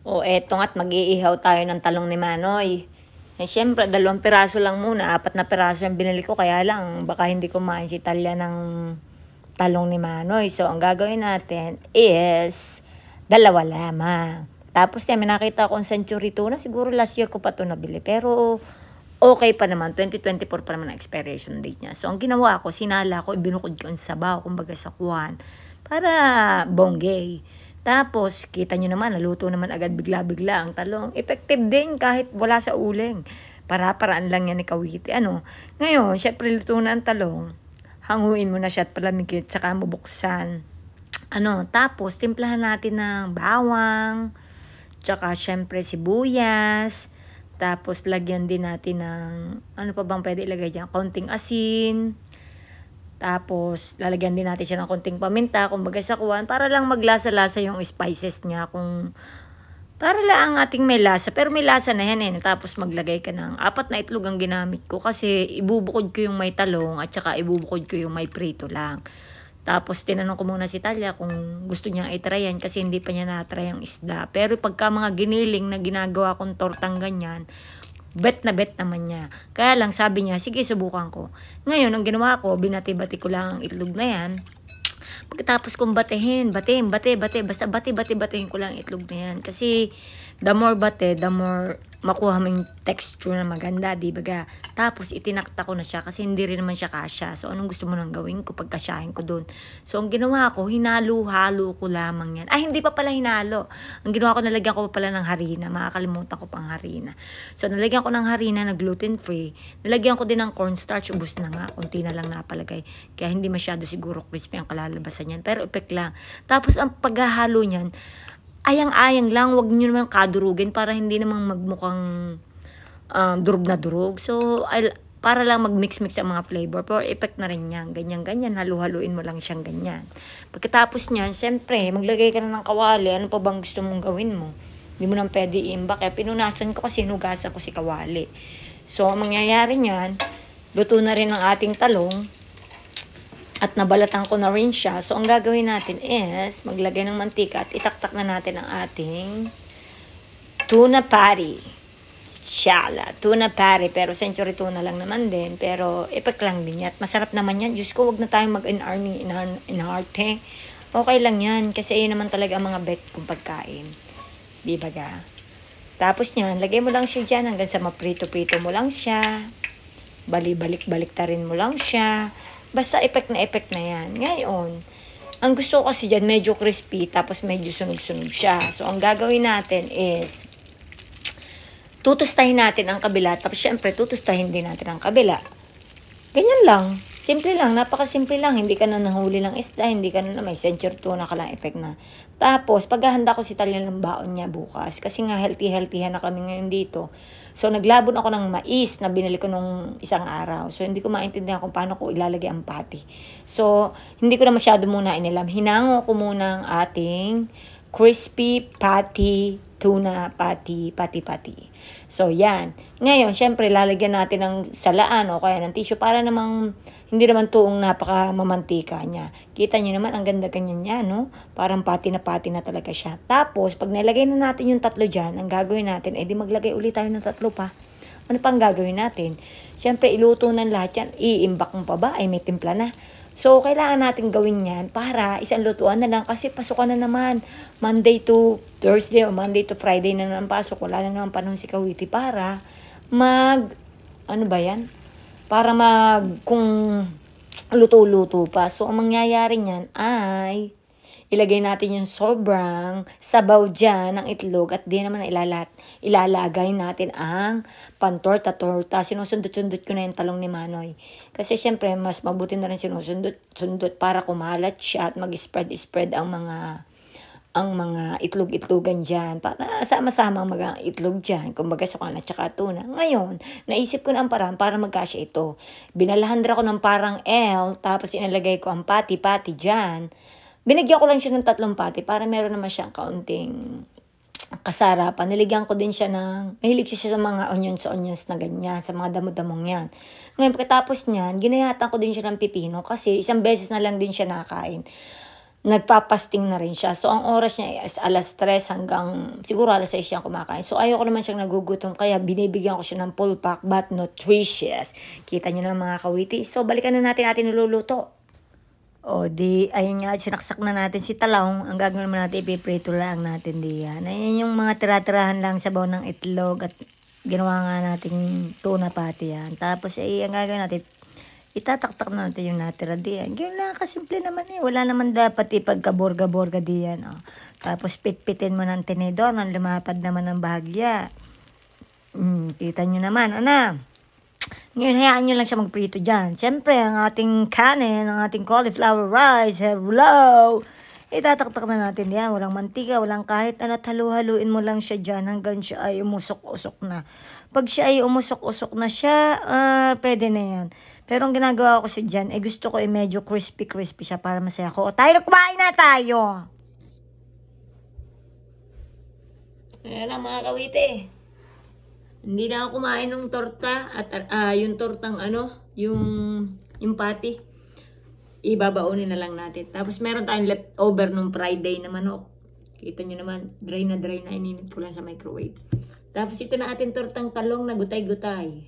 O eto nga't mag-iihaw tayo ng talong ni Manoy. Eh syempre, 2 piraso lang muna, 4 na piraso yung binili ko, kaya lang baka hindi kumain si Talia ng talong ni Manoy. So ang gagawin natin is 2 lamang. Tapos may nakita akong century tuna, siguro last year ko pa to nabili, pero okay pa naman, 2024 pa naman ang expiration date niya. So ang ginawa ko, sinala ko, ibinukod ko ang sabaw, kumbaga sa kuwan, para bonggay. Tapos, kita nyo naman, naluto naman agad bigla-bigla ang talong. Effective din kahit wala sa uling. Para-paraan lang yan ni Kawiti. Ngayon, syempre luto na ang talong. Hanguin mo na siya at palamigit, saka mo buksan. Tapos, timplahan natin ng bawang, tsaka syempre sibuyas. Tapos, lagyan din natin ng, ano pa bang pwede ilagay dyan? Konting asin. Tapos, lalagyan din natin siya ng konting paminta, kumbaga sa kuwan, para lang maglasa-lasa yung spices niya. Para lang ang ating may lasa. Pero may lasa na yan eh. Tapos, maglagay ka ng 4 na itlog ang ginamit ko. Kasi, ibubukod ko yung may talong at saka ibubukod ko yung may prito lang. Tapos, tinanong ko muna si Talia kung gusto niyang itry yan kasi hindi pa niya na-try ang isda. Pero, pagka mga giniling na ginagawa kong tortang ganyan, bet na bet naman niya. Kaya lang sabi niya, sige subukan ko. Ngayon, ang ginawa ko, binati-bati ko lang ang itlog na yan. Pagkatapos kong batehin, basta bati-bati-batihin ko lang ang itlog na yan. Kasi, the more bate, the more makuha mo yung texture na maganda, di ba? Tapos, itinakta ko na siya kasi hindi rin naman siya kasya. So, anong gusto mo nang gawin ko pagkasyahin ko dun? So, ang ginawa ko, hinalo-halo ko lamang yan. Ay, hindi pa pala hinalo. Ang ginawa ko, nalagyan ko pa pala ng harina. Makakalimutan ko pang harina. So, nalagyan ko ng harina na gluten-free. Nalagyan ko din ng cornstarch. Ubus na nga. Kunti na lang napalagay. Kaya hindi masyado siguro crispy ang kalalabasan yan. Pero epek lang. Tapos, ang paghahalo niyan, ayang-ayang lang, wag niyo naman kadurugin para hindi naman magmukhang durog na durog. So, para lang mag-mix-mix ang mga flavor. Pero effect na rin yan. Ganyan-ganyan, halu-haluin mo lang siyang ganyan. Pagkatapos niyan, siyempre, maglagay ka na ng kawali. Ano pa bang gusto mong gawin mo? Hindi mo nang pwede i-imbak. Kaya pinunasan ko kasi hinugasan ko si kawali. So, ang mangyayari niyan, luto na rin ang ating talong. At nabalatan ko na rin siya. So, ang gagawin natin is, maglagay ng mantika at itaktak na natin ang ating tuna patty. Shala, tuna patty. Pero century tuna lang naman din. Pero, ipek lang din yan. At masarap naman yan. Diyos ko, wag na tayong mag-inarte. Okay lang yan. Kasi yun naman talaga ang mga bet kong pagkain. Di ba ga? Tapos yan, lagay mo lang siya dyan hanggang sa maprito-prito mo lang siya. Balik-balik-baliktarin mo lang siya. Basta effect na yan. Ngayon, ang gusto ko kasi dyan, medyo crispy, tapos medyo sunog-sunog siya. So, ang gagawin natin is, tutustahin natin ang kabila, tapos syempre, tutustahin din natin ang kabila. Ganyan lang. Simple lang, napakasimple lang. Hindi ka na nahuli ng isda, hindi ka na may century tuna ka lang effect na. Tapos, paghahanda ko si Talia ng baon niya bukas, kasi nga healthy na kami ngayon dito. So, naglabon ako ng mais na binili ko nung isang araw. So, hindi ko maintindihan kung paano ko ilalagay ang patty. So, hindi ko na masyado muna inilam. Hinango ko muna ang ating crispy patty, tuna patty. So, yan. Ngayon, syempre, lalagyan natin ng salaan o kaya ng tissue para namang hindi naman tuong napaka-mamantika niya. Kita niyo naman, ang ganda ganyan niya, no? Parang pati na talaga siya. Tapos, pag nilagay na natin yung 3 dyan, ang gagawin natin, di maglagay ulit tayo ng 3 pa. Ano pang gagawin natin? Siyempre, iluto ng lahat yan. Iimbak mo pa ba? Ay, may timpla na. So, kailangan natin gawin yan para isang lutuan na lang kasi pasukan na naman. Monday to Thursday o Monday to Friday na naman pasok. Wala na naman panahon si Kawiti para kung luto-luto pa. So, ang mangyayari niyan ay ilagay natin yung sobrang sabaw dyan ng itlog at di naman ilalagay natin ang pantorta-torta. Sinusundot-sundot ko na yung talong ni Manoy. Kasi syempre, mas mabuti na rin sinusundot para kumalat siya at mag-spread ang mga itlog-itlogan dyan. Para sama-sama ang mga itlog dyan. Kumbaga sa kanan at saka tuna. Ngayon, naisip ko na ang paraan para magkasya ito. Binalahandra ko ng parang L, tapos inalagay ko ang pati-pati dyan. Binigyan ko lang siya ng 3 pati para meron naman siyang kaunting kasarapan. Niligyan ko din siya mahilig siya sa mga onions na ganyan, sa mga damo-damong yan. Ngayon, pagkatapos niyan, ginayatan ko din siya ng pipino kasi isang beses na lang din siya nakain. nagpapasting na rin siya. So, ang oras niya is alas 3 hanggang siguro alas 6 siyang kumakain. So, ayoko naman siyang nagugutom. Kaya binibigyan ko siya ng full pack but nutritious. Kita niyo na mga kawiti. So, balikan na natin ating niluluto. O, di, ayun nga, sinaksak na natin si talong. Ang gagawin naman natin, ipiprito lang natin diyan. Ayun yung mga tira-tirahan lang sabaw ng itlog at ginawa nga nating tuna pati yan. Tapos, ang gagawin natin, itataktak na natin yung natira diyan. Ganyan lang, kasimple naman eh. Wala naman dapat ipagkaborga-borga diyan. O. Tapos, pitpitin mo ng tinidor nang lumapad naman ng bahagya. Kita nyo naman, ano? Ngayon, hayaan nyo lang siya magprito dyan. Siyempre, ang ating kanin, ang ating cauliflower rice, hello! Itataktak na natin yan. Walang mantika, walang kahit ano. Halu-haluin mo lang siya dyan hanggang siya ay umusok-usok na. Pag siya ay umusok-usok na siya, pwede na yan. Pero ang ginagawa ko siya dyan, gusto ko medyo crispy-crispy siya para masaya ko. O, tayo na kumain na tayo! Ayan lang mga kawite. Hindi na ako kumain ng torta at yung tortang yung patty. Ibabaunin na lang natin. Tapos meron tayong leftover nung Friday na manok. Kita nyo naman, dry na ininit ko lang sa microwave. Tapos ito na ating tortang talong na gutay-gutay.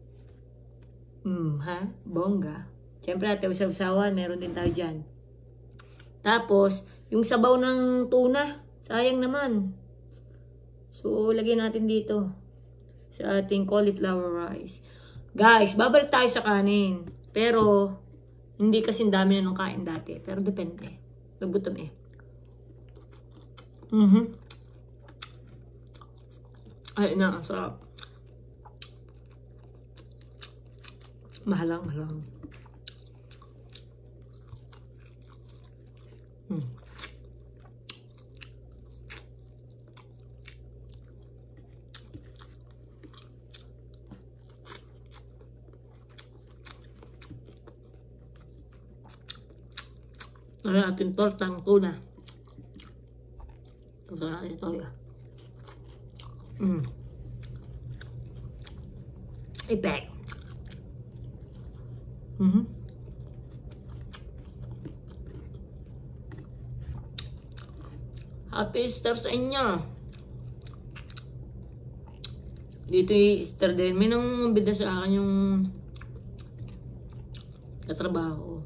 Bongga. Siyempre ate usaw-usawan, meron din tayo dyan. Tapos, yung sabaw ng tuna, sayang naman. So, lagyan natin dito sa ating cauliflower rice. Guys, babalik tayo sa kanin. Pero, hindi kasing dami na nung kain dati. Pero depende. Nagutom eh. Ay, ang sarap. Mahalang. Ano ating tortang tuna. Ito sa natin ito. Ipek. Happy Easter sa inyo. Dito yung Easter din. May nang bida sa akin yung katrabaho.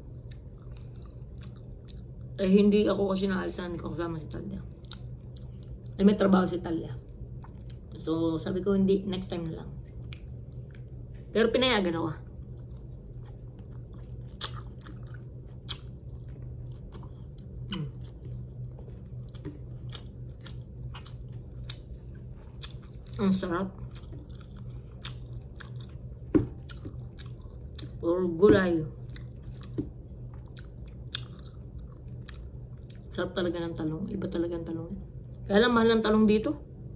Hindi ako kasi naalisan ko kasama si Talia. May trabaho si Talia. So, sabi ko hindi, next time na lang. Pero pinayagan ako. Ang sarap. Puro gulay. Sarap talaga ng talong. Iba talaga ang talong. Kaya lang mahal ng talong dito.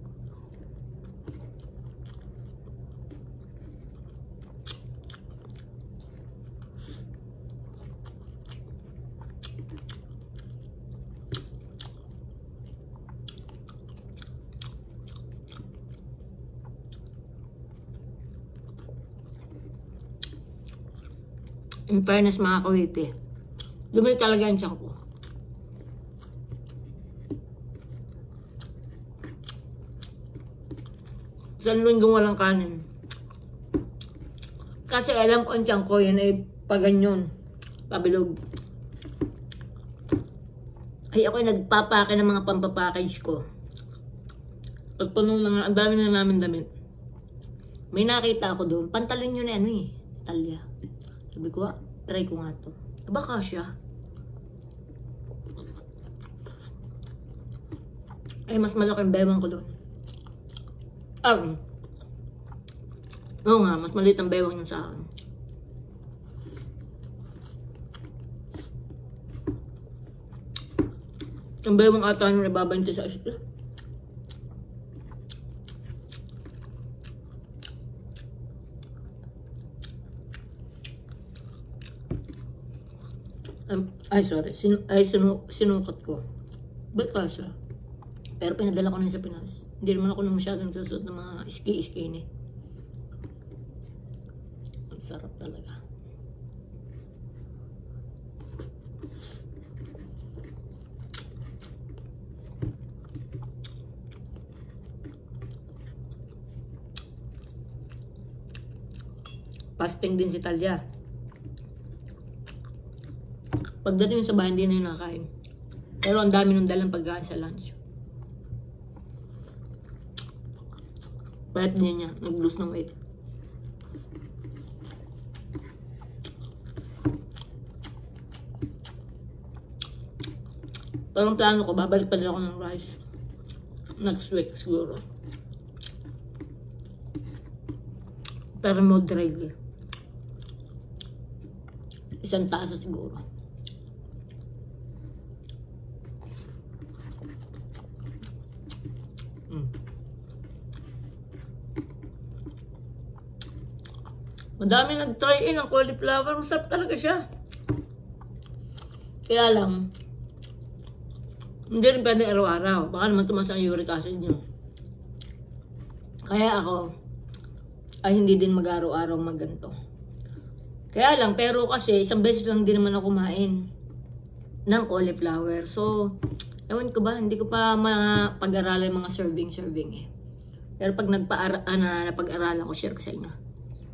In fairness mga kawite, dumili talaga ang tiyan ko. Isang linggong walang kanin. Kasi alam ko ang tiyan ko, yan ay paganyon. Pabilog. Ay ako ay nagpapake ng mga pampapackage ko. At punong lang, ang dami na namin damit. May nakita ako doon. Pantalon yun na ano eh. Talia. Sabi ko, try ko nga to. Baka siya. Ay, mas malaking bewang ko doon. Oo nga, mas maliit ang bewang niya sa akin. Ang bewang ata yung nababante sa isla. Ay, sorry. Sinukat ko. Ba't ka siya? Pero pinadala ko na sa Pinas. Hindi naman ako na masyadong nagsusuot ng mga skinny. Ang sarap talaga. Fasting din si Talia. Pagdating sa bahay, hindi na yun nakain. Pero ang dami nung dalang pagkain sa lunch. Pwede niya, nag-lose ng weight. Pero ang plano ko, babalik pa din ako ng rice. Next week siguro. Pero moderately. 1 tasa siguro. Madami nag-try in ang cauliflower. Masarap talaga siya. Kaya lang, hindi rin pwede araw-araw. Baka naman tumaas ang uric acid nyo. Kaya ako, ay hindi din mag-araw-araw magganto. Kaya lang, pero kasi isang beses lang din naman ako kumain ng cauliflower. So, ewan ko ba, hindi ko pa mapag-aralan mga serving eh. Pero pag napag-aralan ko, share ko sa inyo.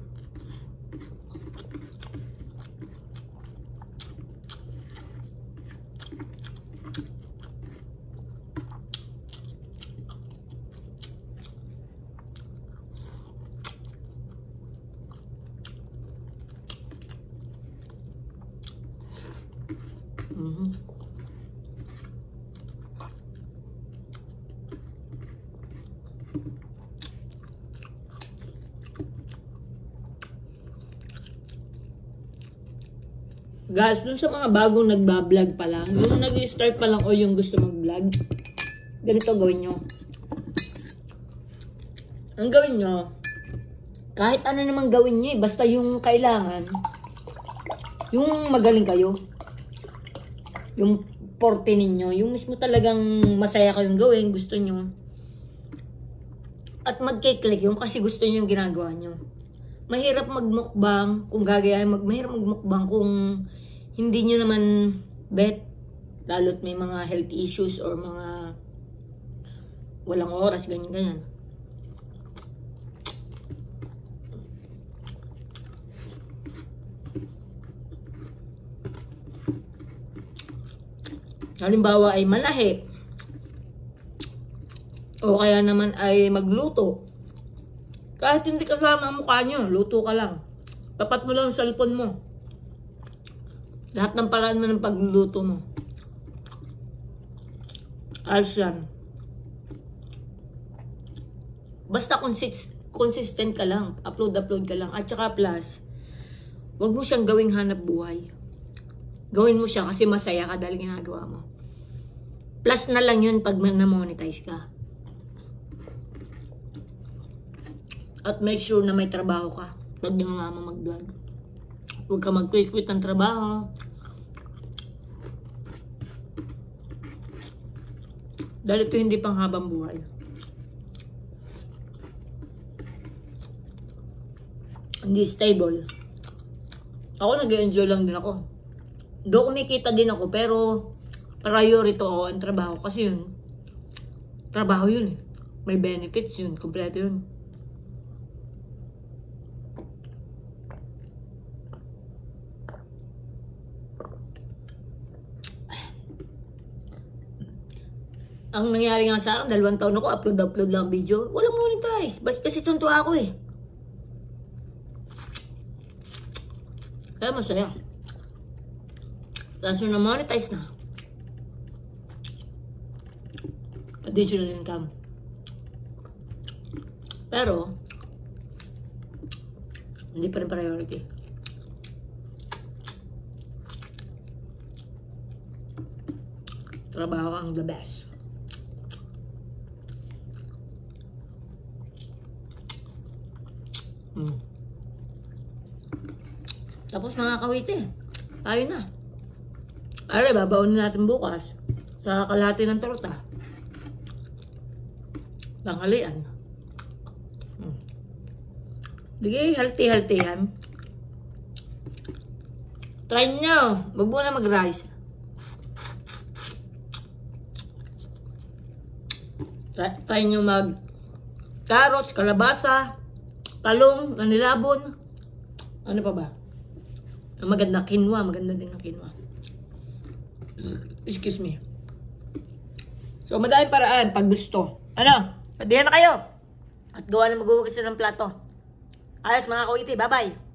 Guys, dun sa mga bagong nagbablog pa lang, yung nag-start pa lang o yung gusto mag-vlog, ganito gawin nyo. Ang gawin nyo, kahit ano naman gawin nyo basta yung kailangan, yung magaling kayo, yung forte ninyo, yung mismo talagang masaya kayong gawin, gusto nyo. At mag-click yung kasi gusto nyo yung ginagawa nyo. Mahirap magmukbang kung gagayahin, mahirap magmukbang kung hindi nyo naman bet, lalo't may mga health issues or mga walang oras, ganyan. Halimbawa ay malahi, o kaya naman ay magluto. Kahit hindi kasama ang mukha nyo, luto ka lang. Tapat mo lang sa cellphone mo. Lahat ng paraan mo ng pagluluto mo. Ayos yan. Basta consistent ka lang. Upload ka lang. At saka plus, wag mo siyang gawing hanap buhay. Gawin mo siya kasi masaya ka dahil ginagawa mo. Plus na lang yun pag na-monetize ka. At make sure na may trabaho ka pag di mo mag-vlog. Huwag ka mag-quit ng trabaho. Dahil ito hindi pang habang buhay. Hindi stable. Ako nag-enjoy lang din ako. Doon kumikita din ako pero priority ako ang trabaho kasi yun. Trabaho yun eh. May benefits yun. Kompleto yun. Ang nangyari nga sa akin, 2 taon ako, upload lang video. Walang monetize. Ba't kasi tuntua ako eh. Kaya masaya. Tapos na monetize na. Additional income. Pero, hindi pa rin priority. Trabaho ang the best. Tapos mga kawite, tayo na. Are, babaunin natin bukas sa kalahati ng torta. Tanghalian. Sige, healthy yan. Try nyo. Wag muna mag-rice. Try nyo mag carrots, kalabasa, talong, nanilabon. Ano pa ba? Ang maganda, quinoa. Maganda din ang quinoa. Excuse me. So, madaming paraan pag gusto. Ano? Padihan na kayo. At gawa na maghuhugas ng plato. Ayos mga kawiti. Bye-bye.